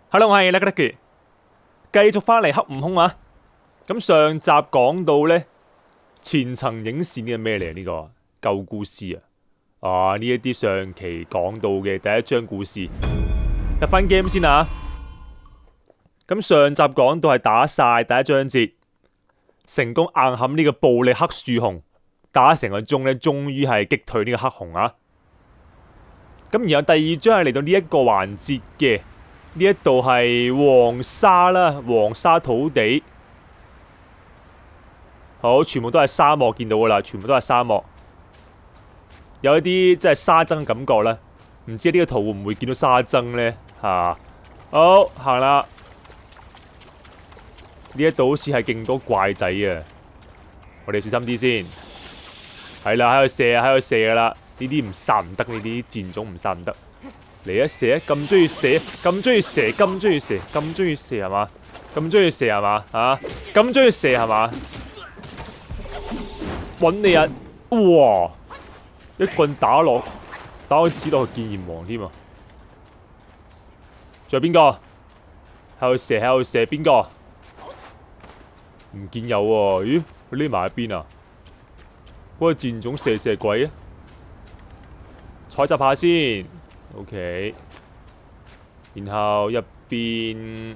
Hello，我係 Lucky， 繼續翻嚟黑悟空啊！咁上集講到呢，前層影線呢係咩嚟？呢個舊故事啊！啊，呢一啲上期講到嘅第一章故事，入翻 game 先啊！咁上集講到係打晒第一章節，成功硬冚呢個暴力黑樹熊，打成個鐘呢，終於係擊退呢個黑熊啊！咁然後第二章係嚟到呢一個環節嘅。呢一度係黃沙啦，黃沙土地，好，全部都係沙漠，見到噶啦，全部都係沙漠，有一啲即係沙僧嘅感覺啦。唔知呢個圖會唔會見到沙僧呢？好行啦，呢一度好似係勁多怪仔啊！我哋小心啲先，係啦，喺度射啊，喺度射噶啦，呢啲唔殺唔得，呢啲戰種唔殺唔得。嚟一射，咁中意射，咁中意射，咁中意射，咁中意射係嘛？咁中意射係嘛？咁中意射係嘛？揾你啊！哇！一棍打我指落去見閻王添啊！仲有邊個？喺度射，喺度射，邊個？唔見有喎，咦？佢匿埋喺邊啊？嗰個戰種射鬼啊！採集下先。OK， 然後入邊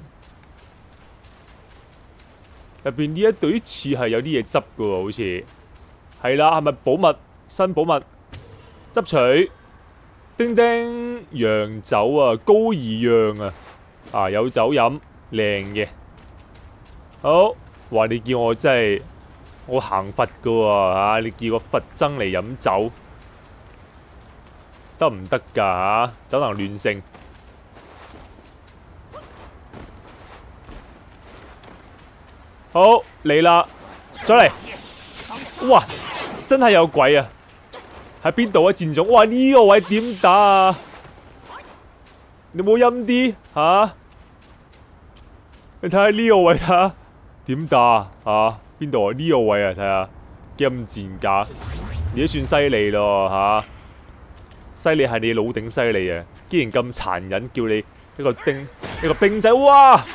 呢一隊似係有啲嘢執嘅喎，好似係啦，係咪寶物？新寶物執取，叮叮洋酒啊，高爾釀啊，有酒飲，靚嘅。好，話你叫我真係我行佛嘅喎，你叫個佛僧嚟飲酒。得唔得㗎？酒能亂性。好嚟啦，再嚟！哇，真係有鬼啊！喺邊度啊？戰種！哇，呢個位點打啊？你冇陰啲吓？你睇下呢個位啊，點打啊？邊度啊？呢個位啊，睇下幾咁賤格，你都算犀利咯吓！犀利係你老頂犀利啊！竟然咁殘忍，叫你一個兵仔，哇！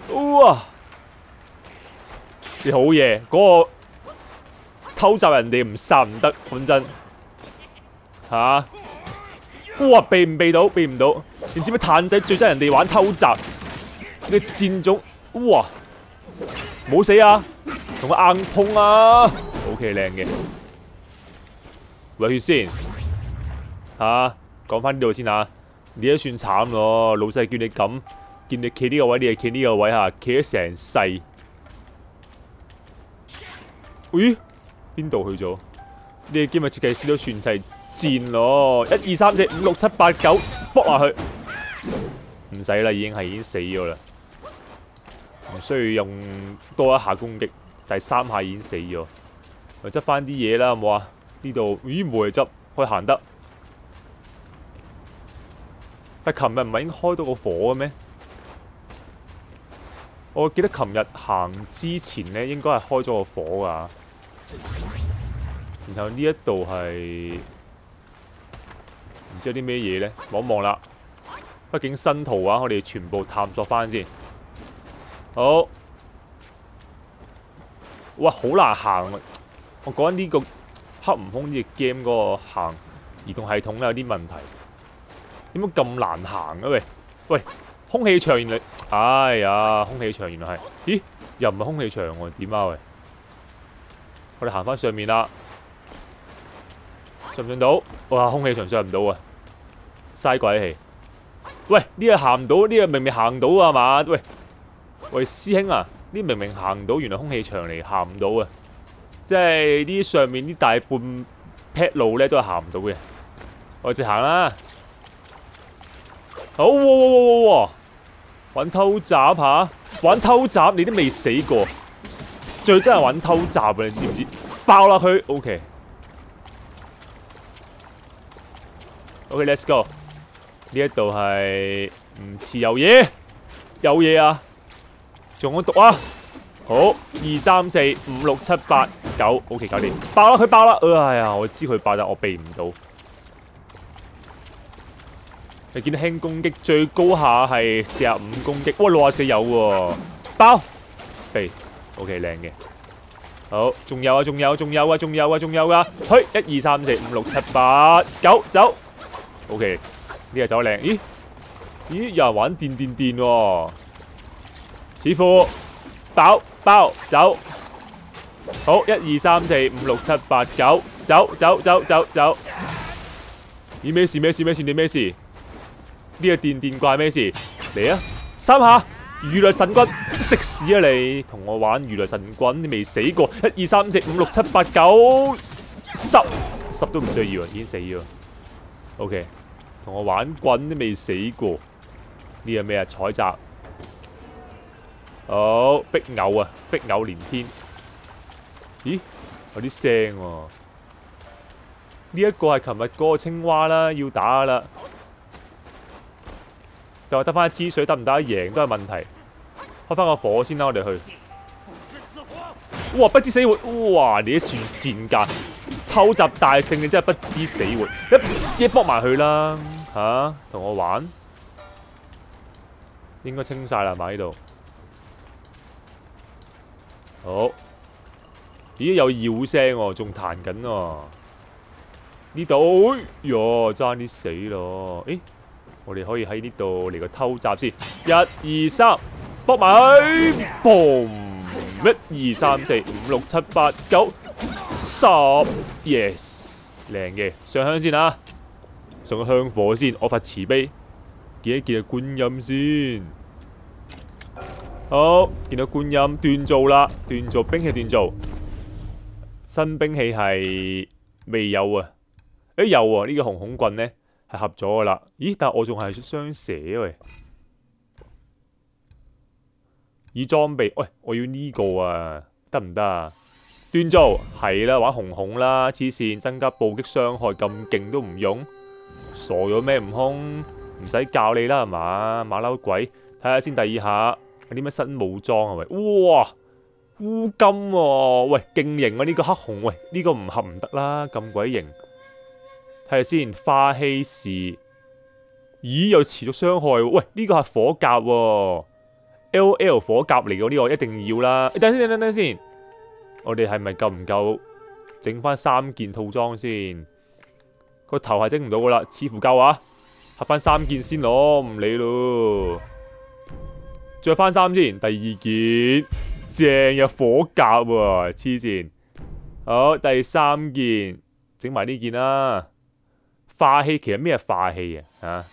你好嘢，嗰個偷襲人哋唔殺唔得，講真哇！避唔避到？避唔到！你知唔知炭仔最憎人哋玩偷襲？你戰種，哇！冇死啊！同佢硬碰啊 ！OK， 靚嘅，喂血先。講翻呢度先啊！你都算慘咯，老細叫你咁，見你企呢個位，你係企呢個位嚇，企咗成世。咦？邊度去咗？呢個機密設計師都算係賤咯！1、2、3、4、5、6、7、8、9，卜落去，唔使啦，已經死咗啦，唔需要用多一下攻擊，第3下已經死咗。我執翻啲嘢啦，好冇啊？呢度咦冇嘢執，可以行得。但琴日唔係已經開到個火嘅咩？我記得琴日行之前呢，應該係開咗個火㗎。然後呢一度係唔知有啲咩嘢呢？望一望啦。畢竟新圖啊，我哋全部探索翻先。好，哇，好難行啊！我講緊呢個黑悟空呢隻 game 嗰個行移動系統有啲問題。點解咁難行啊？喂，空氣牆原來，哎呀，空氣牆原來係，咦，又唔係空氣牆喎？點啊？喂，我哋行翻上面啦，上唔上到？哇，空氣牆上唔到啊，嘥鬼氣！喂，呢個行唔到，呢個明明行到啊嘛？喂，師兄啊，呢明明行到，原來空氣牆嚟，行唔到啊！即係呢上面啲大半劈路咧，都係行唔到嘅。我直行啦。好，玩偷襲吓，玩偷襲你都未死過，最真係玩偷襲啊！你知唔知？爆落去 ，OK，let's go。呢一度係唔似有嘢，有嘢啊！仲有毒啊！好，2、3、4、5、6、7、8、9 ，OK， 搞掂，爆啦！佢爆啦！哎呀，我知佢爆，但我避唔到。 你見到輕攻擊最高下係45攻擊，哇64有喎，包避 ，OK 靚嘅。好，仲有啊，仲有，仲有啊，仲有啊，仲有啊，去1、2、3、4、5、6、7、8、9走 ，OK 呢個走靚，咦有人玩電喎，似乎包走，好1、2、3、4、5、6、7、8、9走，咦咩事？你咩事？呢個電怪咩事？嚟啊，3下如來神棍，食屎啊你！同我玩如來神棍，你未死過？1、2、3、4、5、6、7、8、9、10都唔需要啊，已經死咗。OK， 同我玩棍都未死過。呢個咩啊？採集。好，壁偶啊，壁偶連天。咦？有啲聲喎。呢一個係琴日嗰個青蛙啦，要打啦。但係得翻一支水，得唔得贏都係問題。開翻個火先啦，我哋去。哇！不知死活，哇！你啲算賤格，偷襲大勝你真係不知死活，一搏埋佢啦嚇，同我玩。應該清晒啦嘛呢度。好。咦？有妖聲喎，仲彈緊喎。呢度，喲，爭啲死咯！誒，我哋可以喺呢度嚟個偷襲先。1、2、3，搏埋去 ，boom！ 1、2、3、4、5、6、7、8、9、10，yes， 靚嘅。上香先啊，上個香火先，我發慈悲，見一見個觀音先。好，見到觀音鍛造啦，鍛造兵器鍛造，新兵器係未有啊。誒有喎，呢個紅孔棍咧係合咗噶啦。咦？但係我仲係雙蛇喂。以裝備，喂，我要呢個啊，得唔得啊？鍛造係啦，玩紅孔啦，黐線，增加暴擊傷害咁勁都唔用，傻咗咩？悟空唔使教你啦係嘛？馬騮鬼，睇下先。第二下有啲咩新武裝啊？喂，哇，烏金喎，喂，勁型啊！呢個黑紅，喂，呢個唔合唔得啦，咁鬼型。睇下先，花稀士，咦有持續傷害喎？喂，呢個係火甲喎 ，LL 火甲嚟嘅呢個一定要啦。等先，我哋係咪夠唔夠整翻3件套裝先？個頭係整唔到噶啦，似乎夠啊，合翻3件先攞，唔理咯。着翻衫先，第2件正有火甲喎，黐線。好，第3件整埋呢件啦。化氣其實咩係化氣啊？嚇，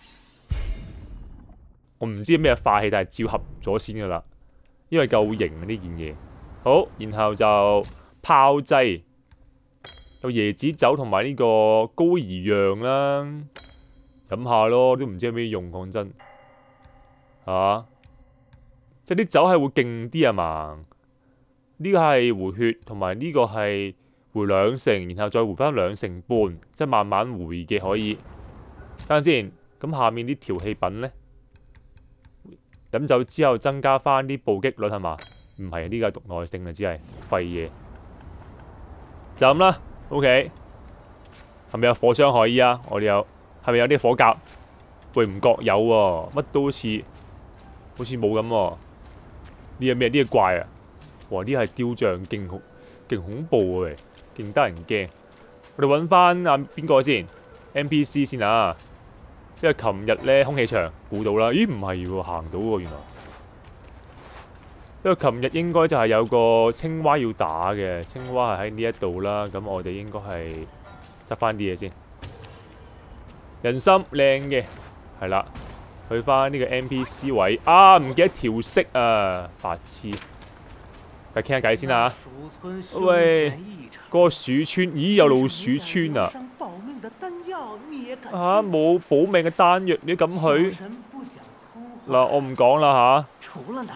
我唔知咩係化氣，但係照合咗先噶啦，因為夠型啊呢件嘢。好，然後就炮製，有椰子酒同埋呢個高爾釀啦，飲下咯，都唔知有咩用，講真嚇。即係啲酒係會勁啲啊嘛？呢個係回血，同埋呢個係回2成，然後再回翻2成半，即係慢慢回嘅可以。等陣先，咁下面啲調氣品呢？飲酒之後增加翻啲暴擊率係嘛？唔係，呢個係毒耐性啊，只係廢嘢。就咁啦 ，OK。係咪有火傷害衣啊？我哋有，係咪有啲火甲？喂，唔覺有喎，乜都好似冇咁喎。呢個咩？呢個怪啊！哇，呢個係雕像，勁恐怖啊！勁得人驚。我哋揾翻啊邊個先 ？NPC 先啊！因為琴日咧空氣場估到啦，咦唔係喎，行到喎原來。因為琴日應該就係有個青蛙要打嘅，青蛙係喺呢一度啦。咁我哋應該係執翻啲嘢先。人參靚嘅，係啦，去翻呢個 NPC 位啊！唔記得調色啊，白痴。嚟傾下偈先啊！喂，嗰個鼠村，咦有老鼠村啊！嚇冇保命嘅丹藥，你咁去？嗱，我唔講啦嚇。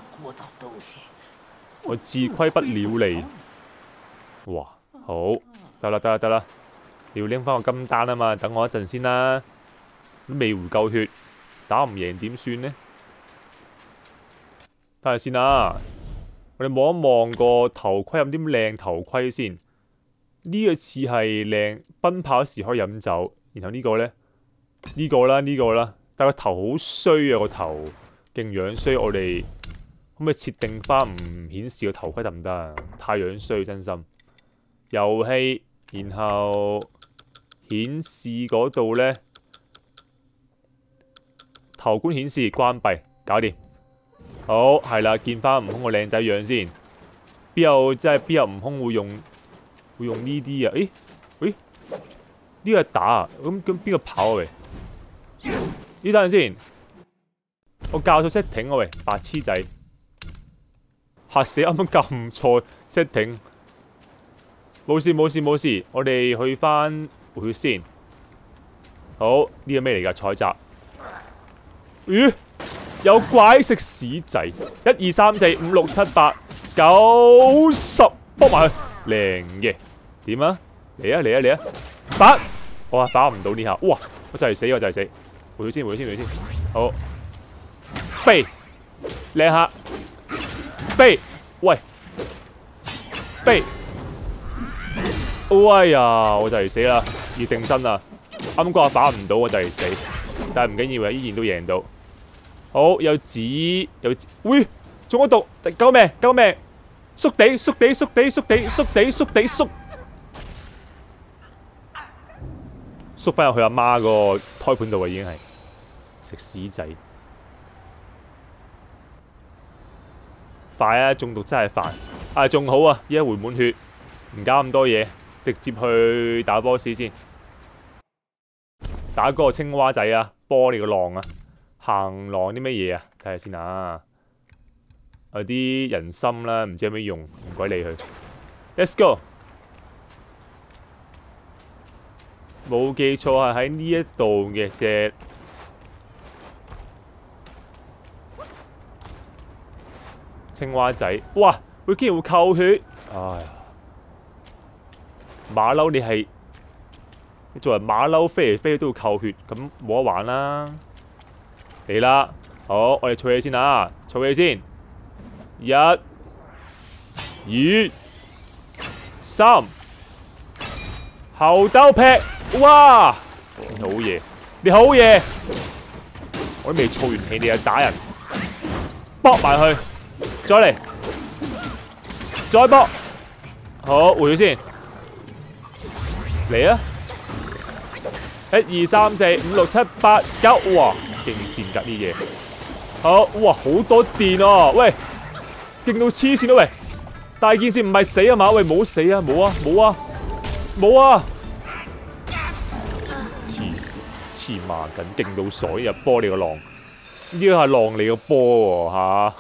我自虧不了你。哇，好，得啦，你要拎翻個金丹啊嘛，等我一陣先啦。都未回夠血，打唔贏點算呢？睇下先啊！我哋望一望個頭盔，有啲靚頭盔先。呢個似係靚，奔跑時可以飲酒。然後呢個呢？呢個啦， 但個頭好衰啊，個頭勁樣衰。我哋可唔可以設定翻唔顯示個頭盔得唔得啊？太樣衰，真心。遊戲，然後顯示嗰度咧，頭冠顯示關閉，搞掂。好，係啦，見翻悟空個靚仔樣先。邊有悟空會用呢啲啊？誒，呢個係打啊？咁邊個跑啊？喂，呢等陣先，我校錯 setting 啊喂，白痴仔，嚇死！啱啱撳錯 setting，冇事，我哋去翻回血先。好，呢個咩嚟㗎？採集。咦？有怪食屎仔！1、2、3、4、5、6、7、8、9、10，卜埋去，靚嘅。點啊？嚟啊！打！哇，打唔到呢下。哇！我就係死，回血先。好，飛，靚下，飛，喂，飛，哎呀，我就嚟死啦，要定身啦。啱嗰下打唔到，我就嚟死，但係唔緊要啊，依然都贏到。好，有紙，喂，中咗毒，救命！縮地，縮翻入去阿媽個胎盤度啊，已經係食屎仔，快啊！中毒真係煩，啊仲好啊，依家回滿血，唔搞咁多嘢，直接去打 boss 先，打嗰個青蛙仔啊，玻璃個浪啊！行浪啲乜嘢啊？睇下先啊！有啲人參啦，唔知有咩用，唔鬼理佢。Let's go！ 冇記錯係喺呢一度嘅隻青蛙仔。哇！佢竟然會扣血！哎呀！馬騮你作為馬騮飛嚟飛去都要扣血，咁冇得玩啦！嚟啦，好，我哋儲嘢先啊，儲嘢先，1、2、3，後兜劈，哇！你好嘢，我都未儲完氣，你就打人，搏埋去，再嚟，再搏，好，回咗先，嚟啊！1、2、3、4、5、6、7、8、9，哇！勁賤㗎啲嘢，好哇，好多電啊！喂，勁到黐線咯喂！大件事唔係死啊嘛？喂，冇死啊，冇啊！黐線，黐孖筋，勁到傻入波你個浪，呢個係浪你個波喎嚇！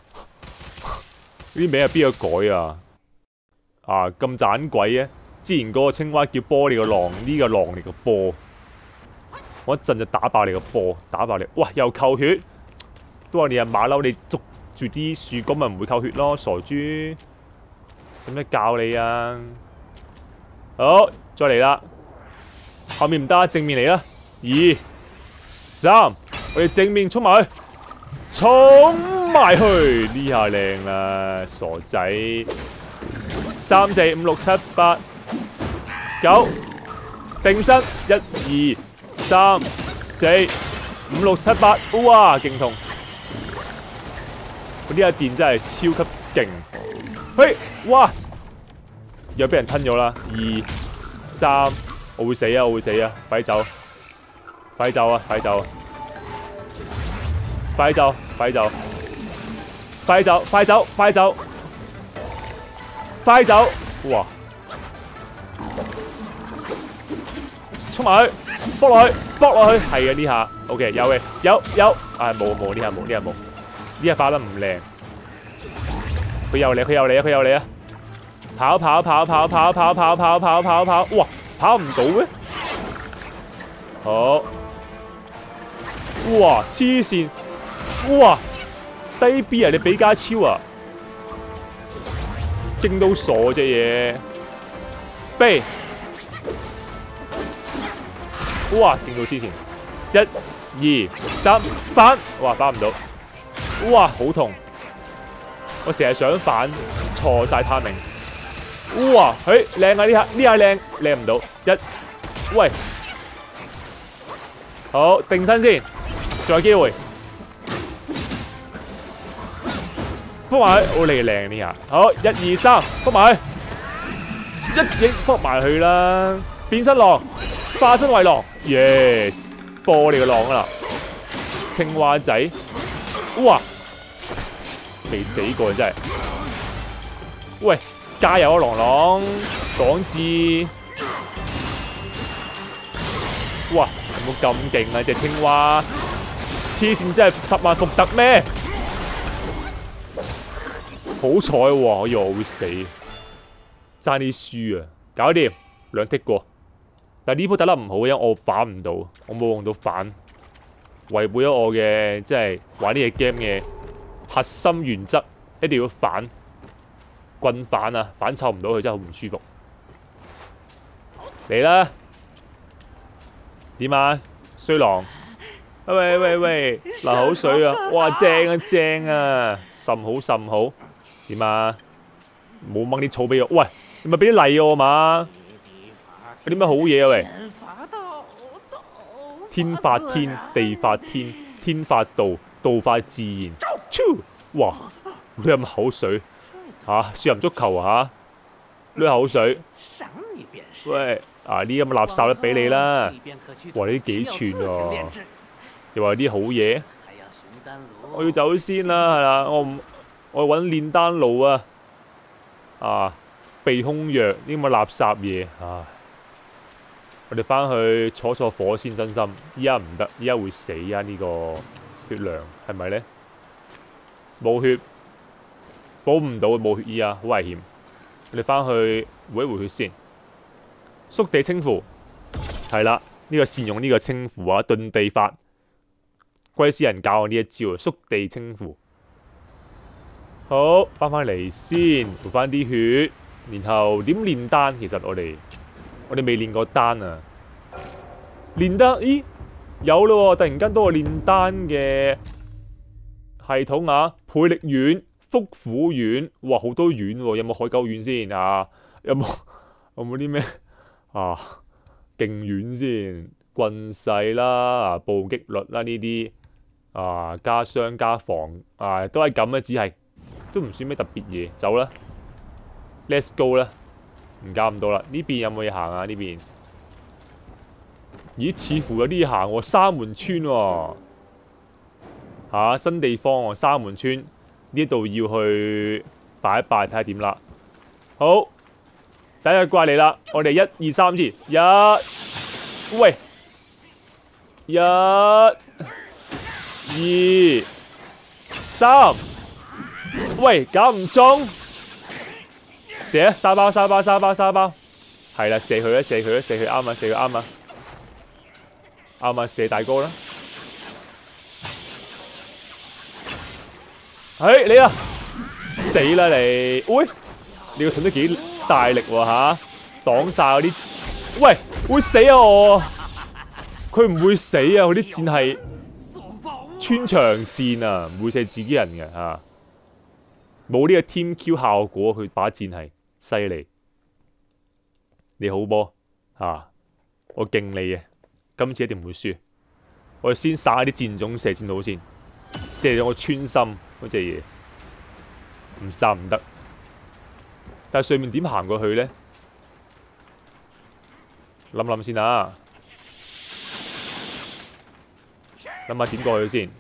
呢啲名係邊個改啊？啊咁盞鬼啊！之前嗰個青蛙叫波你個浪，呢個浪你個波。我一陣就打爆你個波，打爆你！哇，又扣血，都話你係馬騮，你捉住啲樹幹咪唔會扣血咯，傻豬！使唔使教你啊？好，再嚟啦，後面唔得，正面嚟啦！2、3，我哋正面衝埋去，呢下靚啦，傻仔！3、4、5、6、7、8、9，定身，1、2、3、4、5、6、7、8，哇，勁痛！嗰啲下電真係超級勁，嘿，哇！又俾人吞咗啦！2、3，我會死啊！快走！哇！衝埋去！搏落去，係啊呢下 ，OK 有嘅，有，啊冇呢下冇，呢下打得唔靚，佢又嚟啊！跑，哇，跑唔到咩？好，哇，黐線，哇，低 B 啊，你比加超啊，勁到傻隻嘢，飛！哇！勁到黐線，1、2、3，反！哇，反唔到！哇，好痛！我成日想反，錯晒timing。哇，靚啊！呢下靚唔到。喂，好定身先， 仲有機會。撲埋，好你靚呢下。好，1、2、3，撲埋，一擊撲埋去啦！變身狼，化身為狼 ，yes， 播你個狼啦！青蛙仔，哇，未死過真係。喂，加油啊，狼狼，港智！哇，有冇咁勁啊？隻青蛙，黐線真係10萬伏特咩？好彩喎，我以為我會死，爭啲輸啊！搞掂，2剔過。但係呢鋪打得唔好，因為我反唔到，我冇用到反，違背咗我嘅即係玩呢隻 game 嘅核心原則，一定要反棍反啊！反湊唔到佢真係好唔舒服。嚟啦！點啊？衰狼！喂喂喂，流口水啊！哇，正啊正啊，甚好甚好。點啊？冇掹啲草俾我。喂，你咪俾啲泥我嘛？有啲咩好嘢啊？喂！天發天，地發天，天發道，道發自然。哇！你飲口水嚇？少林足球啊嚇？濺口水。喂！啊！呢啲咁嘅垃圾都俾你啦。哇！你啲幾寸喎？又話有啲好嘢。我要走先啦，係啦，我揾煉丹爐啊！啊，避空藥呢啲咁嘅垃圾嘢，唉！我哋翻去坐火先，真心。依家唔得，依家會死啊！呢個血量係咪咧？冇血，補唔到冇血依啊，好危險。我哋翻去回一回血先。縮地清符係啦，呢個善用呢個清符啊，遁地法。龜斯人教我呢一招啊，縮地清符。好，翻嚟先，補翻啲血，然後點練丹？其實我哋未練過丹啊。練丹，咦，有咯！突然間多個練丹嘅系統啊，倍力丸、腹虎丸，哇，好多丸喎！有冇海狗丸先啊？有冇啲咩啊？勁丸先，棍勢啦，暴擊率啦呢啲啊，加傷加防啊，都係咁嘅，只係。都唔算咩特別嘢，走啦 ，Let's go 啦，唔搞咁多啦。呢邊有冇嘢行啊？呢邊，咦，似乎有啲嘢行喎，沙門村喎，新地方喎，沙門村呢度要去拜一拜，睇下點啦。好，第一個怪嚟啦，我哋1、2、3先，喂，1、2、3。喂，搞唔中，射啊！沙包，係啦，射佢啦，啱啊，射佢啱啊，射大哥啦！你啊，死啦你！喂，你個盾都幾大力喎嚇，擋晒嗰啲，喂，會死啊我！佢唔會死啊，佢啲箭係穿牆箭啊，唔會射自己人嘅嚇。冇呢個 Team Q 效果，佢把箭係犀利。你好波我敬你嘅，今次一定唔會輸。我哋先殺啲箭種射箭佬先，射咗我穿心嗰隻嘢，唔殺唔得。但係上面點行過去咧？諗諗先啊，諗下點過去先。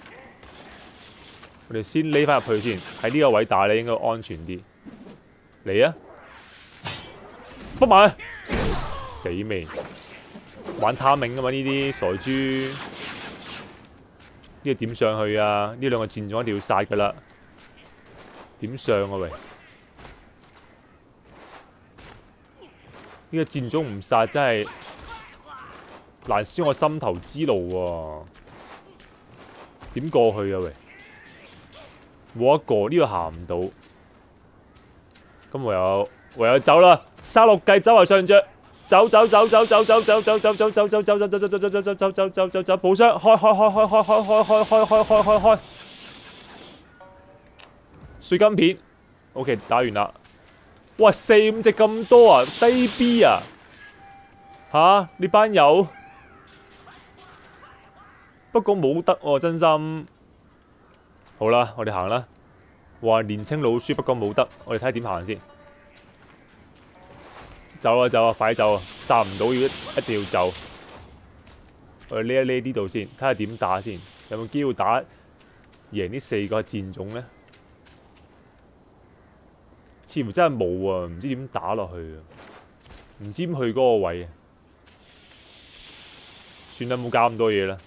我哋先匿翻入去先，喺呢個位打咧應該安全啲。嚟啊！撲埋，死未？玩貪命噶嘛呢啲傻豬？呢個點上去啊？呢兩個戰種一定要殺噶啦！點上啊喂？呢個戰種唔殺真係難消我心頭之怒喎！點過去啊喂？冇一個呢個行唔到，咁唯有走啦！沙律計走為上着，走，補傷，開，水晶片 ，OK 打完啦。哇，4、5隻咁多啊，低 B 啊，呢班友不過冇得喎，真心。好啦，我哋行啦。哇，年青老輸，不過冇得。我哋睇下點行先。走啊走啊，快走啊！殺唔到要一定要走。我哋匿一匿呢度先，睇下點打先。有冇機會打贏呢4個戰種呢？似乎真係冇啊，唔知點打落去啊！唔知點去嗰個位啊！算啦，冇搞咁多嘢啦。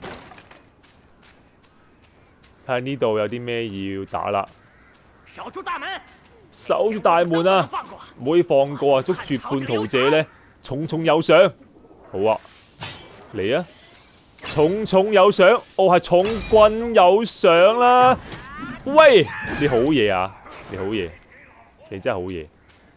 睇下呢度有啲咩要打啦。守住大門！守住大門啊！唔可以放過啊！捉住叛徒者呢，重重有賞。好啊，嚟啊！重重有賞，係重棍有賞啦！喂，你好嘢啊！你好嘢，你真係好嘢！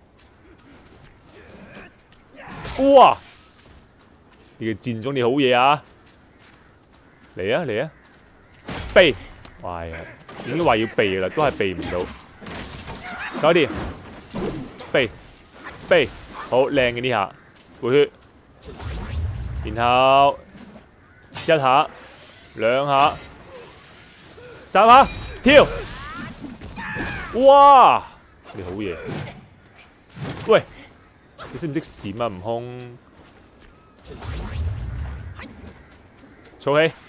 哇！你嘅戰種你好嘢啊！嚟啊嚟啊！避！哇呀，已經話要避啦，都係避唔到。搞掂，避避，好靚嘅呢下，回血，然後1下、2下、3下，跳！哇！你好嘢！喂，你識唔識閃啊？悟空，儲起！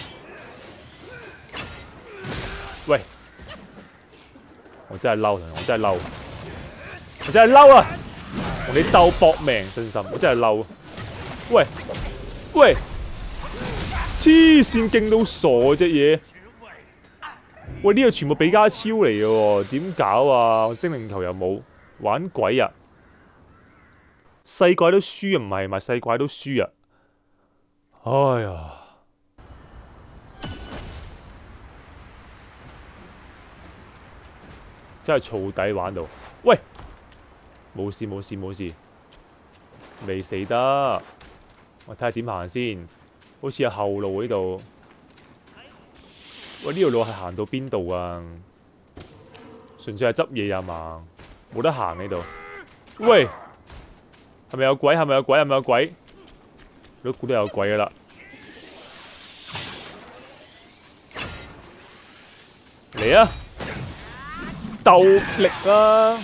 喂！我真係嬲，我真係嬲，我真係嬲啊！同你鬥搏命，真心，我真係嬲。喂喂，黐線勁到傻隻嘢！喂，呢個全部比加超嚟嘅喎，點搞啊？精靈球又冇，玩鬼啊！細怪都輸啊，唔係咪？細怪都輸啊！哎呀！真係燥底玩到，喂，冇事冇事冇事，未死得，我睇下點行先，好似有後路呢度，喂，呢條路係行到邊度啊？純粹係執嘢啊嘛，冇得行呢度，喂，係咪有鬼？係咪有鬼？係咪有鬼？都估到有鬼噶啦，嚟啊！鬥力啊！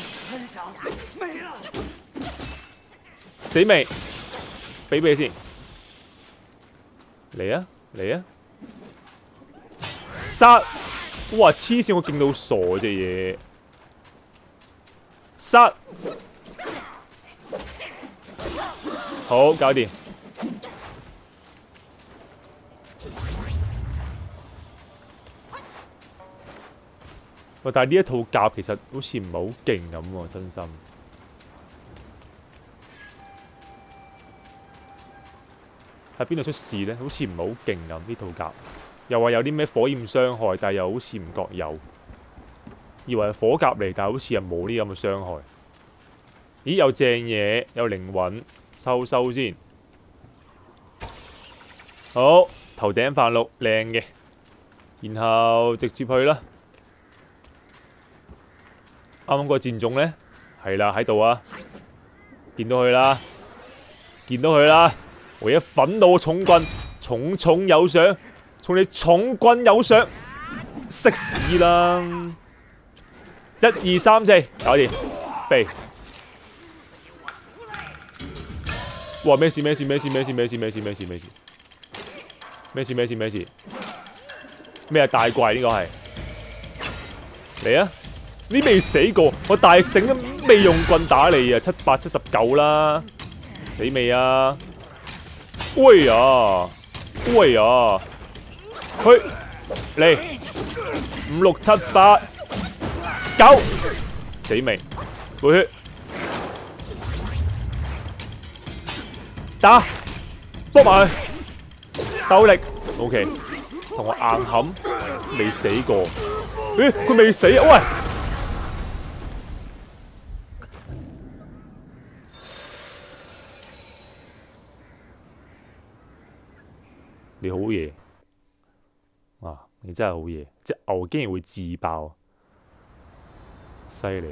死未？俾你先。嚟啊！嚟啊！殺！哇！黐線，我勁到傻隻嘢。殺！好，搞掂。但係呢一套甲其實好似唔係好勁咁喎，真心。喺邊度出事呢？好似唔係好勁咁呢套甲。又話有啲咩火焰傷害，但係又好似唔覺有。以為係火甲嚟，但係好似又冇呢咁嘅傷害。咦？有正嘢，有靈魂，收收先。好，頭頂飯綠靚嘅，然後直接去啦。啱啱個戰種呢，係啦喺度啊，見到佢啦，見到佢啦！唯一憤怒重棍，重重有賞，從你重棍有賞，食屎啦！1、2、3、4，搞掂，避！哇！咩事咩事咩事咩事咩事咩事咩事咩事咩事咩事咩事咩大怪呢個係嚟啊！你未死過，我大醒都未用棍打你啊！7、8、79啦，死未啊？喂呀，喂呀，去嚟5、6、7、8、9，死未？回血，打，搏埋佢，鬥力 ，OK， 同我硬冚，未死過。咦？佢未死啊？喂！你好嘢啊！你真係好嘢，隻牛竟然會自爆，犀利！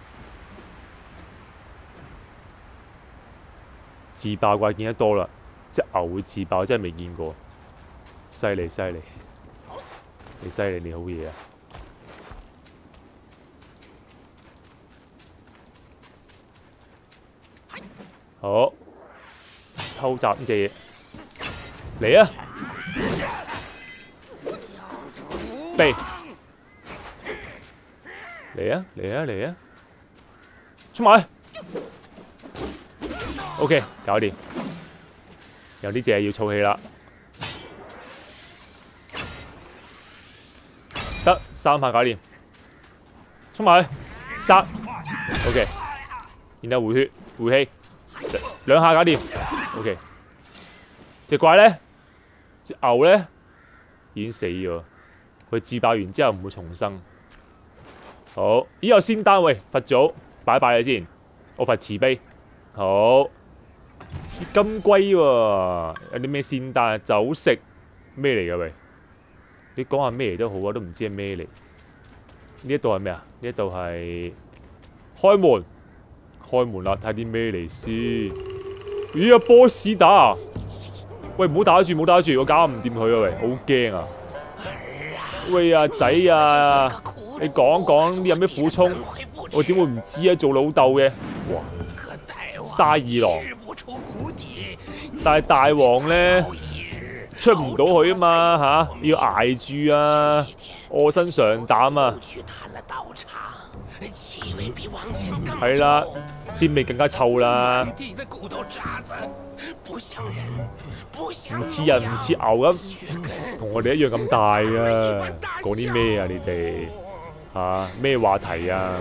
自爆怪見得多啦， 隻牛會自爆，真係未見過。犀利犀利，你犀利，你好嘢啊！好，偷襲呢隻嘢，嚟啊！避！嚟啊！嚟啊！嚟啊！出埋 ！OK， 搞掂。有呢隻要儲氣啦，得3下搞掂。出埋，殺 ！OK， 然後回血回氣。2下搞掂 ，OK。隻怪咧，隻牛咧已經死咗，佢自爆完之後唔會重生。好，咦有仙丹喂，佛祖拜拜你先，我佛慈悲。好，金龜喎，有啲咩仙丹啊？酒食咩嚟㗎喂？你講下咩嚟都好啊，都唔知係咩嚟。呢一度係咩啊？呢一度係開門。開門啦，睇啲咩嚟先？咦啊，波士打啊！喂，唔好打住，唔好打住，我搞唔掂佢啊！喂，好驚啊！喂啊，仔啊，你講講有咩苦衷？我點會唔知啊？做老豆嘅，哇！沙二郎，但係大王咧出唔到去啊嘛嚇，要捱住啊，臥薪嘗膽啊！係啦，啲味更加臭啦，唔似人唔似牛咁，同我哋一樣咁大啊！講啲咩啊？你哋嚇咩話題啊？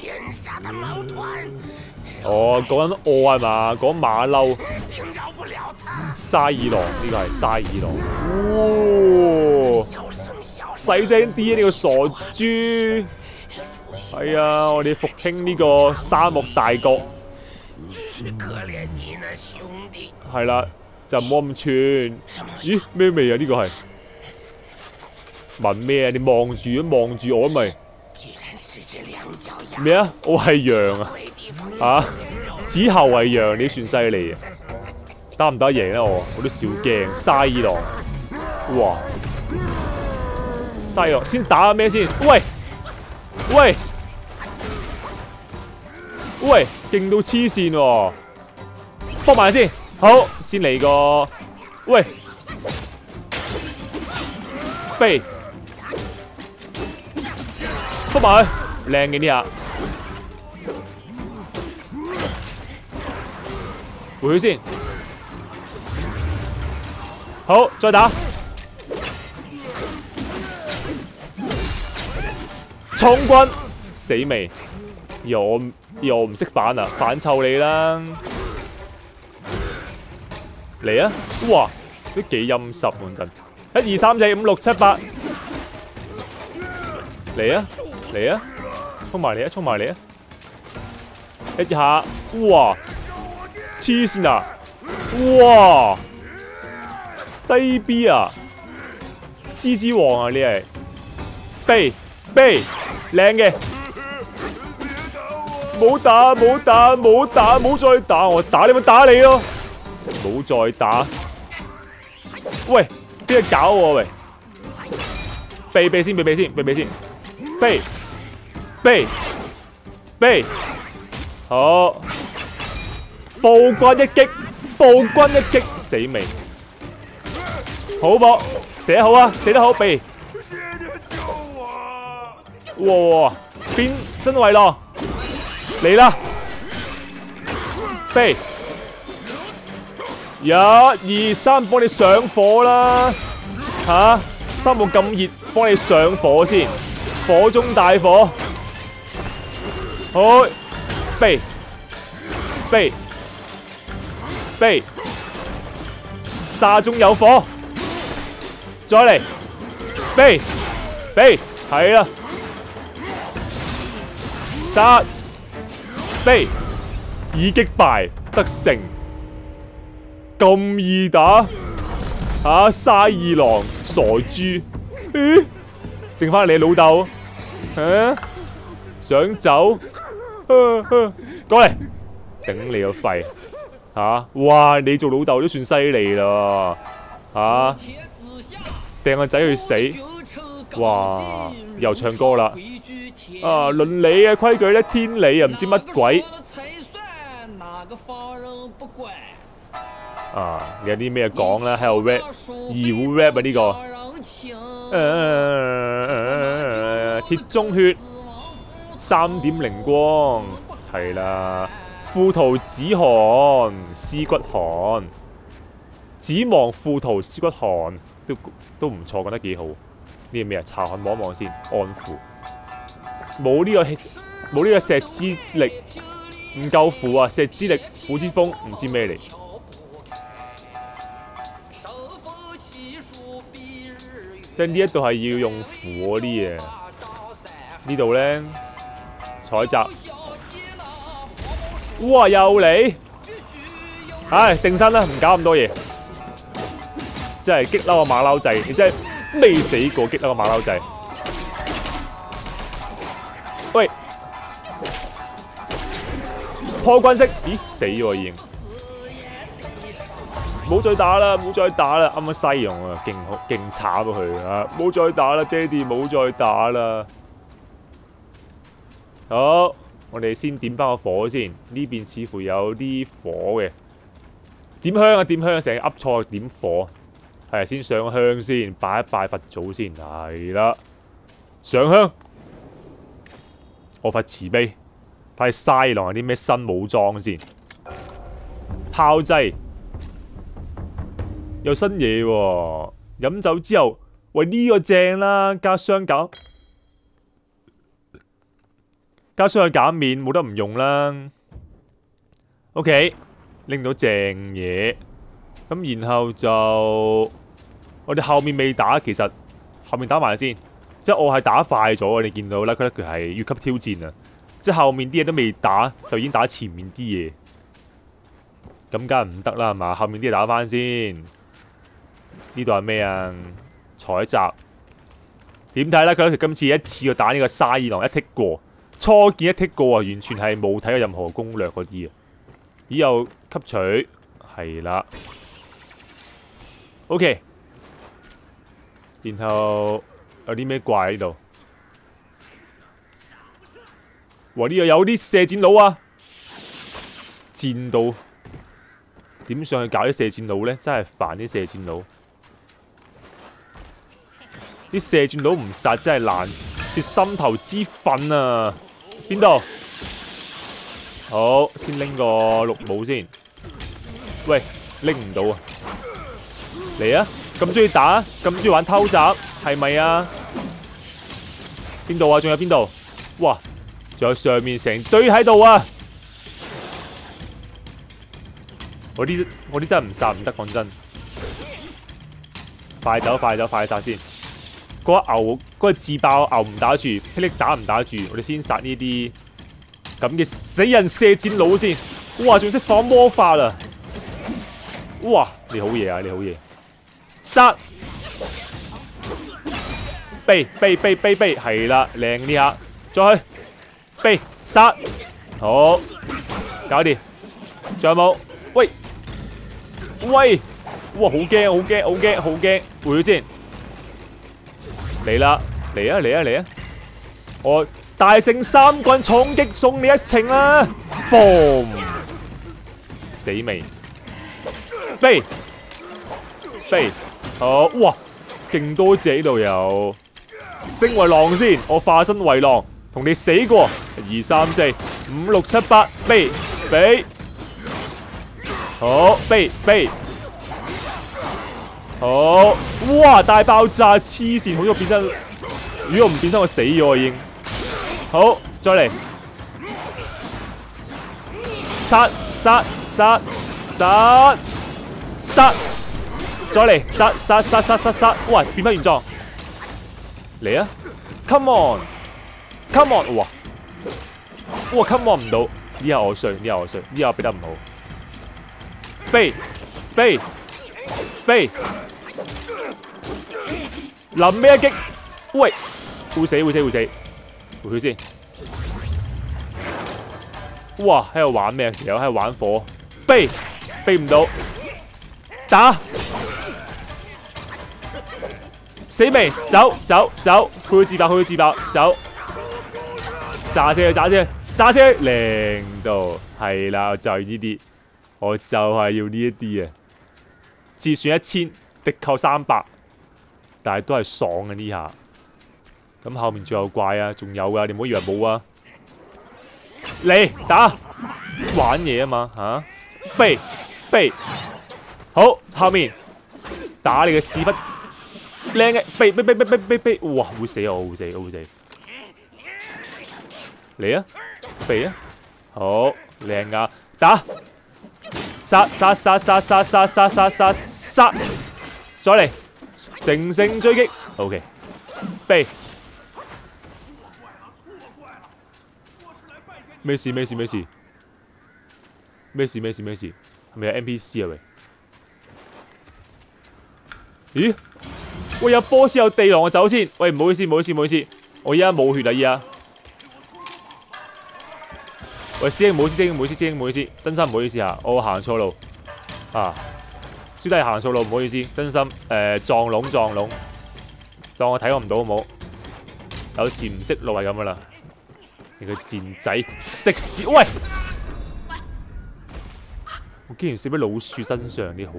哦，講緊我係嘛？講馬騮，沙二郎呢個係沙二郎，哦，細聲啲啊！呢個傻豬。係啊，我哋復興呢個沙漠大國。係啦，就唔好咁串。咦，咩味啊？呢個係聞咩啊？你望住我咪咩啊？我係羊啊！子後係羊，你算犀利啊！得唔得贏咧？我都少驚。沙二郎，哇！沙二郎先打咩先？喂！喂！喂，勁到黐線喎！幫埋先，好，先嚟個喂，飛，幫埋佢，靚嘅呢下，回去先，好，再打，衝軍，死未？又唔識反啊！反臭你啦！嚟啊！哇，都幾陰濕講真。1、2、3、4、5、6、7、8，嚟啊！嚟啊！衝埋嚟啊！衝埋嚟啊！一下，哇！黐線啊！哇！低 B 啊！獅子王啊！你係飛，靚嘅。冇打，冇打，冇打，冇再打！我打你咪打你咯！冇再打！喂，邊個搞我喂？避先，避！好，暴君一擊，死未？好搏，射好啊，射得好，避！哇，變身位咯！嚟啦！飛！1、2、3，幫你上火啦！嚇，沙漠咁熱，幫你上火先，火中大火。好，飛！沙中有火，再嚟！飛！係啦，殺！飛！已擊敗得勝，咁易打嚇！沙二郎傻豬，剩翻你老豆嚇，想走？過嚟頂你個肺哇！你做老豆都算犀利啦，掟個仔去死，哇！又唱歌啦，倫理嘅規矩咧，天理又唔知乜鬼，有啲咩講啦，喺度 rap， 妖 rap 啊呢個，鐵中血，3點靈光，係啦。富圖子寒，屍骨寒，子亡富圖屍骨寒，都唔錯，覺得幾好。呢個咩啊？查看望一望先，安撫。冇呢個石之力，唔夠符啊！石之力，虎之風，唔知咩嚟。即係呢一度係要用符嗰啲嘢。呢度咧，採集。哇！又嚟，唉，定身啦，唔搞咁多嘢。真係激嬲個馬騮仔，你真係未死過激嬲個馬騮仔。喂，破軍式，咦，死喎已經。唔好再打啦，唔好再打啦，啱啱西用啊，勁慘啊佢啊！唔好再打啦，爹哋，唔好再打啦。好。我哋先點翻個火先，呢邊似乎有啲火嘅。點香啊！點香啊！成日噏錯點火，係先上香先，拜一拜佛祖先，係啦。上香，我佛慈悲，睇下嘥狼有啲咩新武裝先。炮製有新嘢喎，飲酒之後，喂呢個正啦，加雙減。加上去減免，冇得唔用啦。OK， 拎到正嘢，咁然後就我哋後面未打，其實後面打埋先。即係我係打快咗，你見到啦，佢係越級挑戰啊！即係後面啲嘢都未打，就已經打前面啲嘢，咁梗係唔得啦，係嘛？後面啲嘢打翻先。呢度係咩啊？採集點睇咧？佢今次一次過打呢個沙爾狼一剔過。初見一剔過啊，完全係冇睇過任何攻略嗰啲啊！咦，又吸取係啦 ，OK。然後有啲咩怪喺呢度？哇！呢度有啲射箭佬啊！箭道點上去搞啲射箭佬咧？真係煩啲射箭佬。啲射箭佬唔殺真係難泄心頭之憤啊！邊度？好，先拎個綠帽先。喂，拎唔到啊！嚟啊！咁中意打，咁中意玩偷襲，係咪啊？邊度啊？仲有邊度？哇！仲有上面成堆喺度啊！我啲真係唔殺唔得，講真。快走快走快殺先！嗰個牛，嗰個自爆牛唔打住，霹靂打唔打住，我哋先殺呢啲咁嘅死人射箭佬先。哇，仲識放魔法啊！哇，你好嘢啊，你好嘢！殺！避，係啦，靚呢下，再去避殺，好，搞掂。仲有冇？喂，哇，好驚，回咗先。嚟啦！嚟啊！我大聖三棍重擊送你一程啦 ！boom， 死未？飛，好哇！勁多隻呢度有，升為狼先，我化身為狼，同你死過。2、3、4、5、6、7、8，飛，好飛。好，哇！大爆炸，黐線，好似我變身，如果我唔變身，我死咗已經。好，再嚟，殺，再嚟，殺，喂，變翻原狀，嚟啊 ！Come on，哇 ！Come on 唔到，呢下我衰，呢下俾得唔好，飛。臨尾一擊，喂，會死，回佢先。哇，喺度玩咩？其實喺度玩火，飛避唔到，打死未？走，去到自爆，走，炸車，靚到係啦，就係呢啲，我就係要呢一啲啊！自損1000，敵扣300，但係都係爽嘅呢下。咁後面仲有怪啊，仲有噶，你唔好以為冇啊！嚟打玩嘢啊嘛嚇，避好後面打你嘅屎忽，靚嘅避，哇會死我會死嚟啊避啊，好靚噶打殺，再嚟乘追擊 ，OK 避。咩事？係咪有 NPC 啊？喂，咦？喂，有波斯有地狼，我走先。喂，唔好意思，我依家冇血啦，依家。喂，師兄唔好意思，真心唔好意思啊，我行錯路啊，小弟行錯路，唔好意思，真心撞龍，當我睇我唔到好冇？有時唔識路係咁噶啦。你個賤仔食屎！喂，我竟然死喺老鼠身上，你好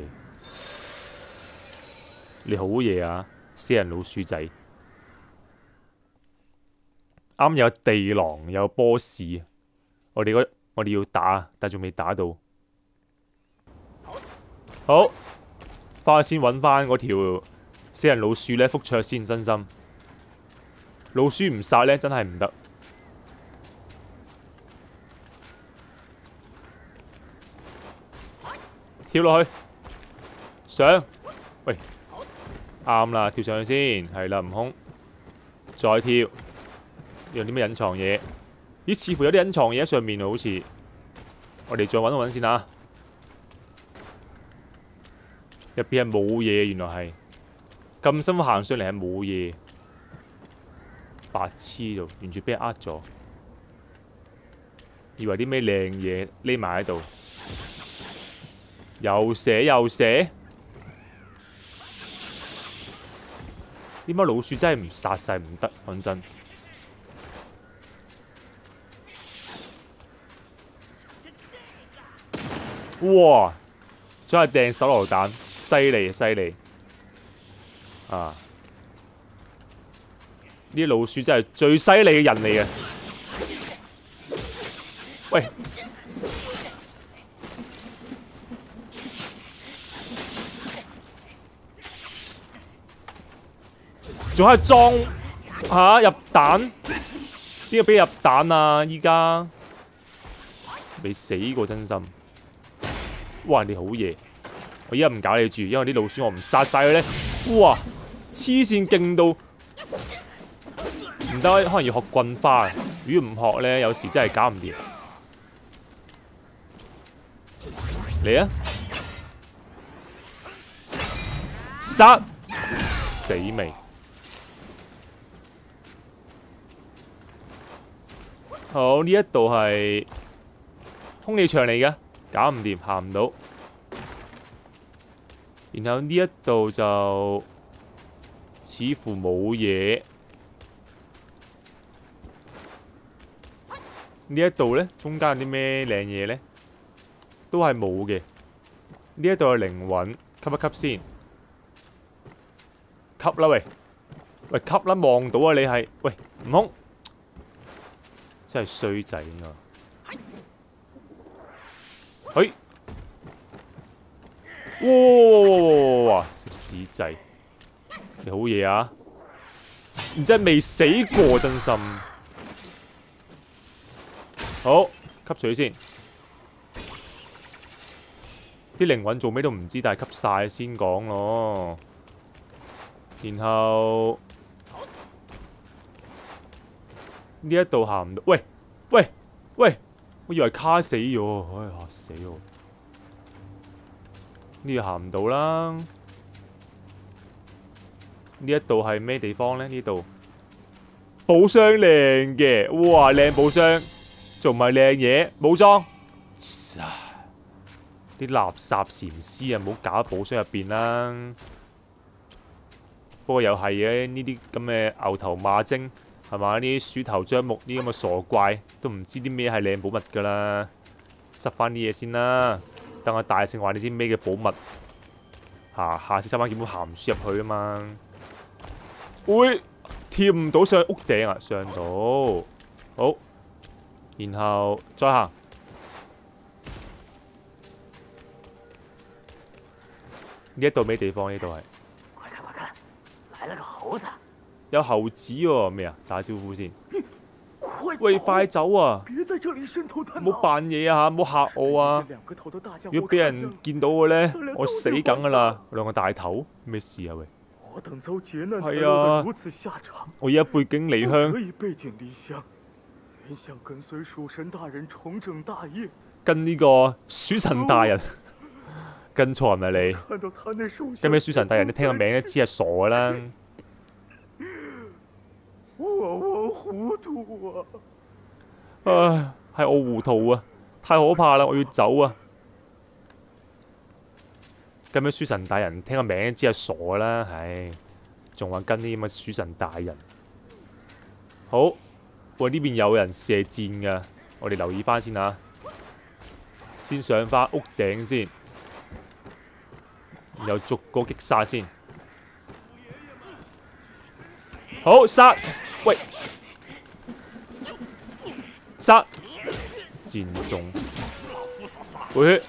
嘢啊！死人老鼠仔，啱有地狼，有波士，我哋要打，但仲未打到。好，翻去先揾翻嗰條死人老鼠咧，覆桌先，真心。老鼠唔殺咧，真係唔得。跳落去，上，喂，啱啦，跳上去先，係啦，悟空，再跳，用啲咩隱藏嘢？咦，似乎有啲隱藏嘢喺上面喎，好似，我哋再揾一揾先啊！入邊係冇嘢，原來係咁深行上嚟係冇嘢，白痴度，完全俾人呃咗，以為啲咩靚嘢匿埋喺度。又射，點解老鼠真係唔殺晒唔得？講真，哇！真係掟手榴彈，犀利啊！呢啲老鼠真係最犀利嘅人嚟嘅。喂！仲喺度裝入彈？邊個俾入彈啊？依家未死過，真心。哇！你好嘢，我依家唔搞你住，因為啲老鼠我唔殺晒佢咧。哇！黐線勁到唔得，可能要學棍花。如果唔學咧，有時真係搞唔掂。嚟啊！殺死未？好，呢一度係空氣場嚟嘅，搞唔掂，行唔到。然後呢一度就似乎冇嘢。呢一度呢，中間有啲咩靚嘢呢？都係冇嘅。呢一度係靈魂，吸一吸先。吸啦喂，吸啦，望到啊你係，喂，悟空。真係衰仔啊！嘿，哇！食屎仔，你好嘢啊！唔知係未死過，真心。好，吸水先。啲靈魂做咩都唔知，但係吸晒先講咯。然後。呢一度行唔到，喂！我以為卡死咗，唉嚇死我！呢度行唔到啦。呢一度係咩地方呢？呢度寶箱靚嘅，哇！靚寶箱，仲唔係靚嘢？武裝， 啲垃圾禪師啊，唔好搞喺寶箱入邊啦。不過又係嘅，呢啲咁嘅牛頭馬精係嘛？呢啲鼠頭張目呢啲咁嘅傻怪都唔知啲咩係靚寶物㗎啦。執翻啲嘢先啦，等阿大聖話你知咩嘅寶物。下次執翻件本鹹書入去啊嘛。會跳唔到上屋頂啊？上到好，然後再行。呢一度咩地方？呢度係。 快看快看，來了個猴子。 有猴子喎，咩啊？打招呼先。喂，快走啊！唔好扮嘢啊嚇，唔好嚇我啊！如果俾人見到我咧，我死梗噶啦！兩個大頭，咩事啊喂？係啊，我而家背井離鄉，跟呢個鼠神大人跟錯人啊你！跟咩鼠神大人？你聽個名都知係傻噶啦！ 我糊塗啊！ 唉，係我糊塗啊！太可怕啦！我要走啊！跟咩鼠神大人？聽個名都知係傻噶啦！唉，仲話跟啲咁嘅鼠神大人。好，喂，呢邊有人射箭噶，我哋留意翻先啊！先上翻屋頂先，然後逐個擊殺先。好，殺！喂，殺！箭中，回血。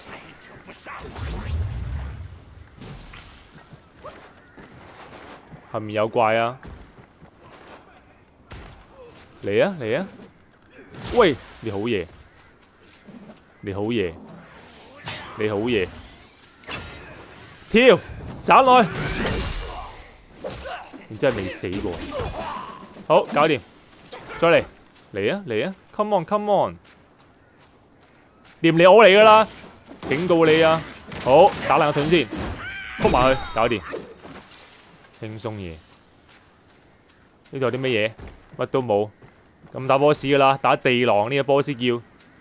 後面有怪啊！嚟啊嚟啊！喂，你好嘢，你好嘢，你好嘢！跳，斬落去！你真係未死過。好，搞掂，再嚟，嚟啊嚟啊 ！Come on come on， 掂你我嚟噶啦，警告你啊！好，打爛個盾先，撲埋去，搞掂，輕鬆嘢。呢度有啲乜嘢？乜都冇，咁打 boss 噶啦，打地狼呢個 boss 叫。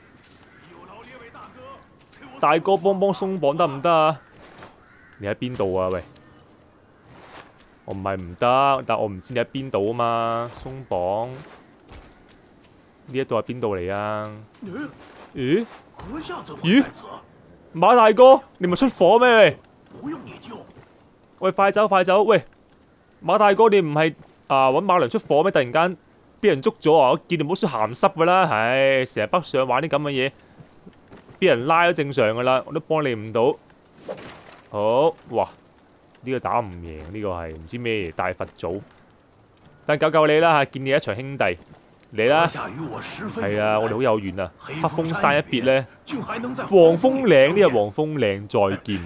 大哥幫幫鬆綁得唔得啊？你喺邊度啊？喂！我唔係唔得，但我唔知你喺邊度啊嘛。鬆綁呢一度係邊度嚟啊？咦？咦？馬大哥，你咪出火咩？喂，快走快走！喂，馬大哥，你唔係揾馬良出火咩？突然間俾人捉咗啊！我見你冇算鹹濕噶啦，唉，成日北上玩啲咁嘅嘢，俾人拉都正常噶啦，我都幫你唔到。好，哇！呢個打唔贏，呢個係唔知咩大佛祖，但救救你啦嚇！見你一場兄弟嚟啦，係啊，我哋好有緣啊！黑風山一別咧，黃蜂嶺呢個黃蜂嶺再見。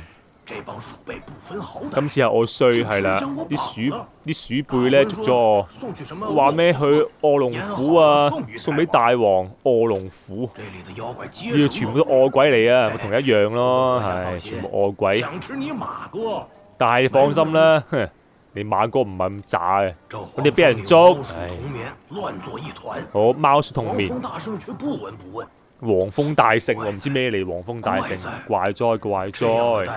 今次係我衰係啦，啲鼠輩咧捉咗我，話咩去餓龍府啊，送俾大王餓龍府，呢個全部都餓鬼嚟啊，咪同你一樣咯，係全部餓鬼。但係放心啦，你馬哥唔係咁渣嘅，我哋俾人捉，好貓鼠同眠，黃蜂大聖我唔知咩嚟，黃蜂大聖怪哉怪哉。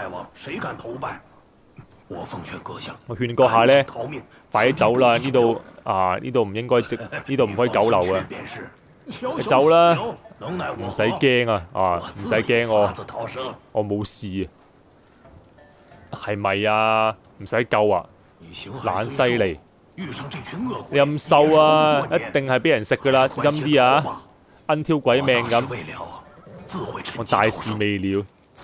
我勸閣下咧，快啲走啦！呢度呢度唔應該呢度唔可以久留啊！你走啦，唔使驚啊！唔使驚我冇事啊，係咪啊？唔使救啊！懶犀利，你咁瘦啊，一定係俾人食噶啦，小心啲啊！奀挑鬼命咁，我大事未了。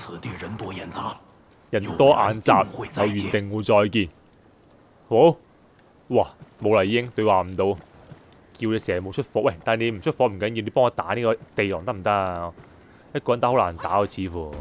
人多眼雜，就原定會再見。好，哇，冇啦已經對話唔到，叫你成日冇出火。喂，但係你唔出火唔緊要，你幫我打呢個地狼得唔得啊？一個人打好難打喎，似乎。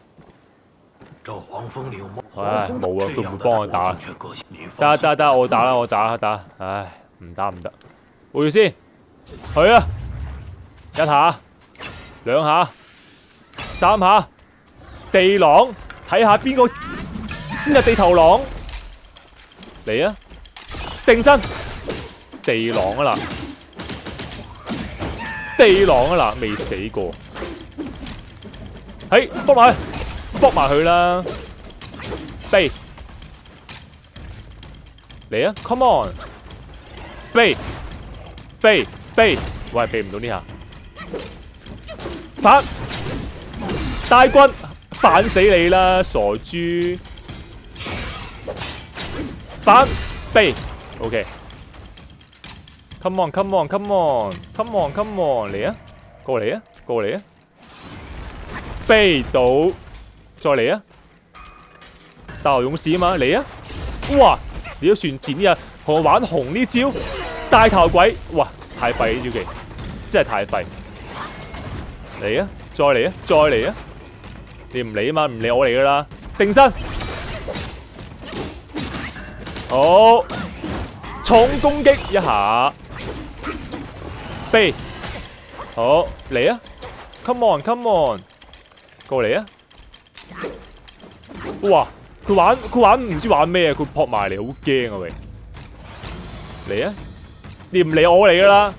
唉，冇啊，佢唔會幫我打。得，我打啦，我打。唉，唔打。回住先，去啊！一下，兩下，三下，地狼。睇下邊個先係地頭狼嚟啊！定身地狼啊啦，地狼啊啦，未死過。係，幫埋搏埋佢啦，避嚟啊 ！Come on， 避，喂，避唔到呢下，反大軍反死你啦，傻豬！反避 ，OK。Come on， 嚟啊！過嚟啊！避到，再嚟啊！大牛勇士啊嘛，嚟啊！哇！你都算賤啊！同我玩紅呢招，大頭鬼，哇！太廢呢招技，真係太廢！嚟啊！再嚟啊！你唔理啊嘛，唔理我嚟噶啦，定身，好，重攻擊一下，避，好嚟啊 ！Come on， 過嚟啊！哇！佢玩唔知玩咩啊！佢撲埋嚟，好驚啊喂！嚟啊！你唔理我嚟噶啦！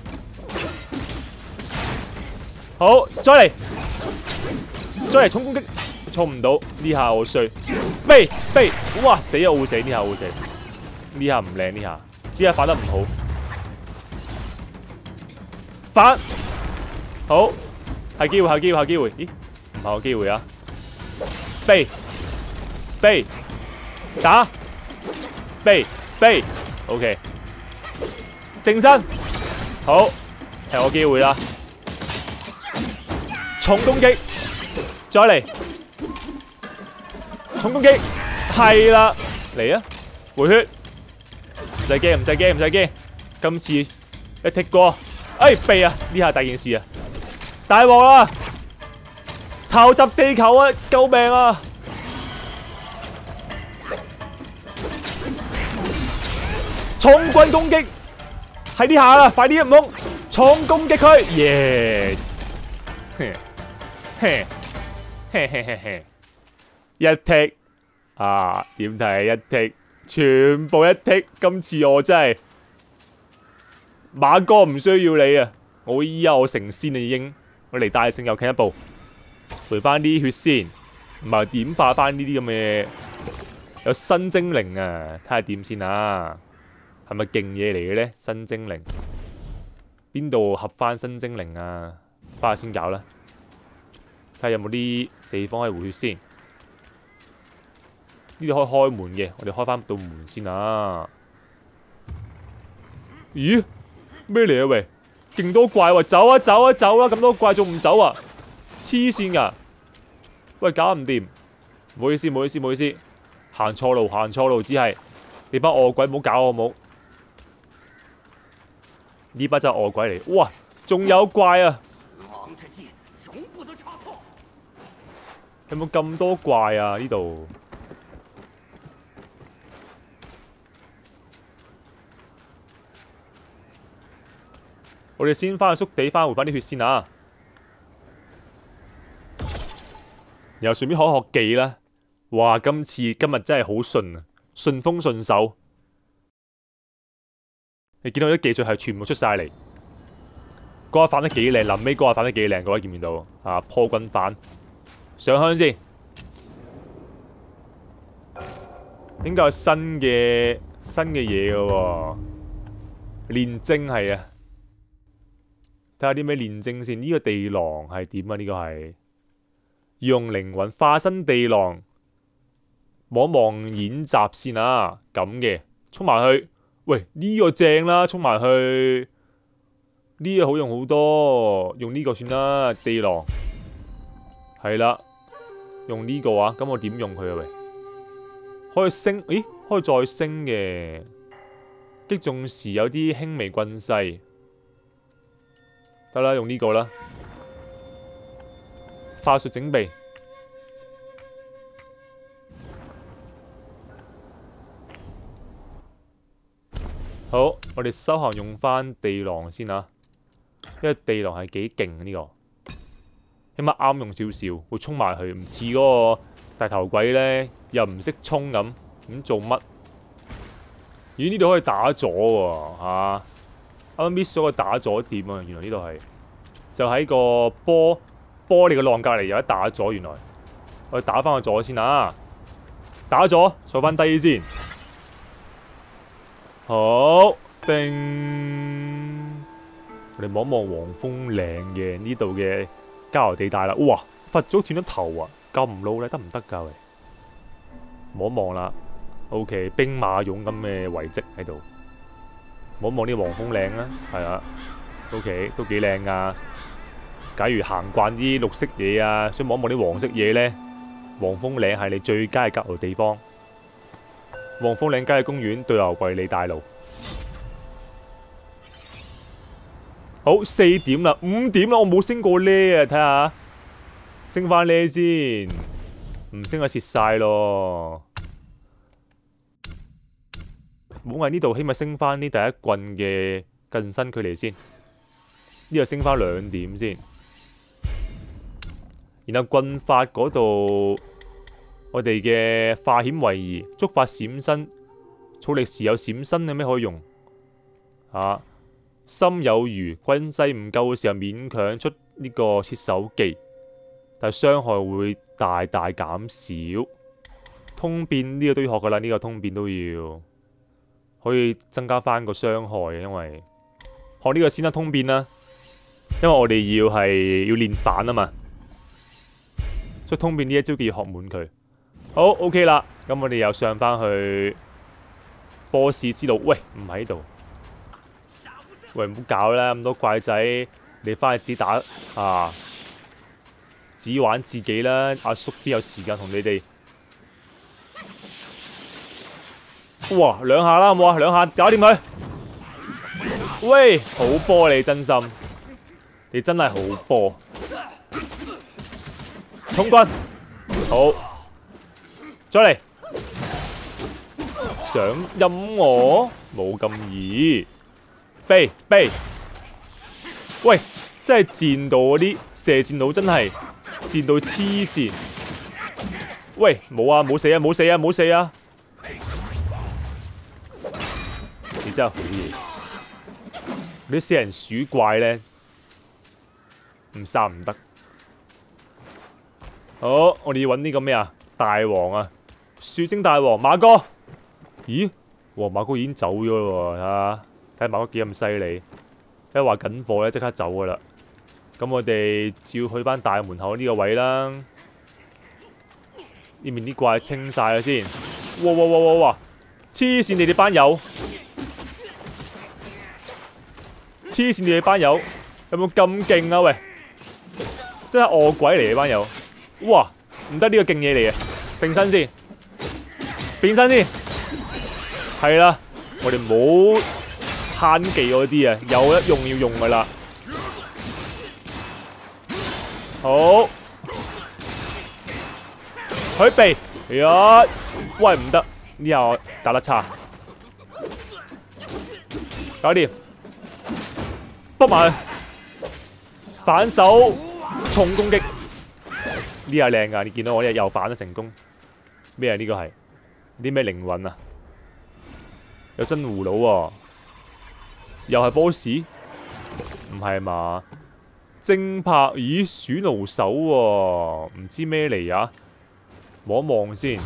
好，再嚟重攻擊，衝唔到呢下我衰，避！哇死啊！會死呢下會死，呢下唔靚呢下反得唔好，反好係機會，咦唔係個機會啊！避打避 ，OK 定身，好係我機會啦，重攻擊。再嚟，重攻擊，係啦，嚟啊，回血，唔使驚，今次一踢過，哎避啊，呢下大件事啊，大鑊啦，投擲地球啊，救命啊！重軍攻擊，係呢下啦，快啲唔好，重攻擊佢 ，yes， 一剔啊，點睇一剔，全部一剔，今次我真係馬哥唔需要你啊！我依家我成仙啊已經，我離大聖又近一步，回翻啲血先，唔係點化翻呢啲咁嘅有新精靈啊？睇下點先啊！係咪勁嘢嚟嘅咧？新精靈邊度合翻新精靈啊？翻去先搞啦，睇下有冇啲地方可以回血先。呢度可以開門嘅，我哋開翻道門先啊！咦？咩嚟啊喂？勁多怪喎！走啊！咁多怪仲唔走啊？黐線噶！喂，搞唔掂！唔好意思，行錯路，只係你班餓鬼唔好搞我冇。呢班就係餓鬼嚟，哇！仲有怪啊！有冇咁多怪啊？呢度我哋先翻去宿地，回翻啲血先啊！然後順便學一學技啦。哇！今日真係好順啊，順風順手。你見到啲技術係全部出晒嚟，嗰下反得幾靚，臨尾嗰下反得幾靚，各位見唔見到啊？破軍反上香先，應該有新嘅嘢嘅喎，煉精係啊！睇下啲咩煉精先，呢個地狼係點啊？呢個係用靈魂化身地狼，望一望演習先啊！咁嘅衝埋去。喂，呢個正啦，衝埋去呢個好用好多，用呢個算啦。地狼係啦，用呢個啊，咁我點用佢啊？喂，可以升，咦，可以再升嘅，擊中時有啲輕微棍勢，得啦，用呢個啦，化術整備。好，我哋修行用翻地狼先啊，因為地狼係幾勁呢個，起碼啱用少少，會衝埋去，唔似嗰個大頭鬼呢，又唔識衝咁做乜？咦？呢度可以打咗喎嚇，啱啱 miss 咗個打咗點啊！原來呢度係就喺個玻璃嘅浪隔離有一打咗，原來我打翻個左先啊！打咗，坐翻低先。好，叮！我哋望一望黃風嶺嘅呢度嘅交流地帶啦。哇！佛祖斷咗頭啊！咁唔撈咧，得唔得㗎？喂，望一望啦。OK， 兵馬俑咁嘅遺跡喺度。望一望呢個黃風嶺啦，係啊。OK， 都幾靚㗎。假如行慣啲綠色嘢啊，想望一望啲黃色嘢呢，黃風嶺係你最佳嘅隔路地方。黃風嶺郊野公園對牛衛理大路。好，4點啦，5點啦，我冇升過呢啊，睇下升翻呢先，唔升就蝕晒咯。冇喺呢度，起碼升翻呢第一棍嘅近身距離先。呢度升翻2點先，然後棍法嗰度，我哋嘅化險為夷，觸發閃身，儲力時有閃身有咩可以用？啊，心有餘，軍勢唔夠嘅時候勉強出呢個切手技，但係傷害會大大減少。通變呢個都要學噶啦，呢個通變都要可以增加翻個傷害，因為學呢個先啦，通變啦。因為我哋要練反啊嘛，所以通變呢一招要學滿佢。好 OK 啦，咁我哋又上翻去波士之路。喂，唔喺度，喂，唔好搞啦，咁多怪仔，你翻去自己打啊，自己玩自己啦。阿叔邊有時間同你哋？哇，2下啦，好冇啊？2下搞掂佢。喂，好波你真心。你真係好波，衝棍，好，再嚟，想陰我冇咁易，避，喂，真係賤到嗰啲射箭佬真係賤到黐線，喂，冇啊，冇死啊，你真係好嘢，嗰啲死人鼠怪咧。唔殺唔得。好，我哋要揾呢個咩啊？大王啊，樹精大王馬哥。咦？哇，馬哥已經走咗咯喎，睇下馬哥幾咁犀利。一話緊貨咧，即刻走噶啦。咁我哋照去翻大門口呢個位啦。呢邊啲怪清晒啦先。哇！黐線你哋班友！有冇咁勁啊？喂！真係餓鬼嚟嘅班友，哇！唔得，呢個勁嘢嚟嘅，定身先，變身先，係啦，我哋冇慳技嗰啲啊，有得用要用噶啦，好，佢避，呀，喂唔得，呢下我打得差，搞掂，卜埋，反手。重攻擊呢下靚噶，你見到我呢又反得成功咩啊？呢個係啲咩靈魂啊？有新葫蘆喎，又係 boss？ 唔係嘛？正拍咦鼠奴手喎，唔知咩嚟啊？望一望先，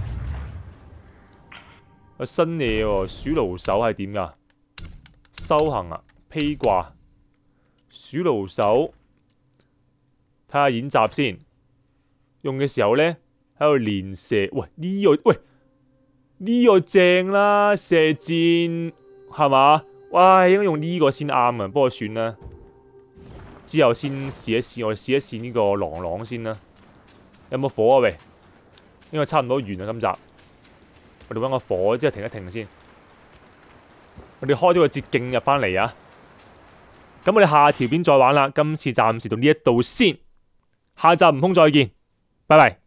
有新嘢喎，鼠奴手係點噶？修行啊，披掛鼠奴手。睇下演習先，用嘅時候呢，喺度連射。喂，呢個正啦，射箭係嘛？哇，應該用呢個先啱啊，不過算啦。之後先試一試，我哋試一試呢個朗先啦。有冇火啊？喂，應該差唔多完啦，今集。我哋揾個火，之後停一停先。我哋開咗個捷徑入翻嚟啊！咁我哋下條片再玩啦。今次暫時到呢一度先。下集悟空再見，拜拜。